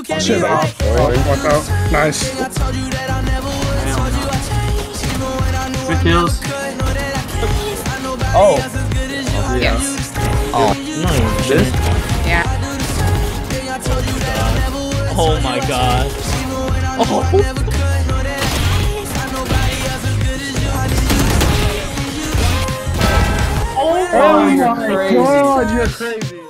Shit off. Oh, he walked out. Nice. 3 kills. Oh. Yeah. Oh. No, this? Yeah. Oh my god. Oh. Oh my god, you're crazy.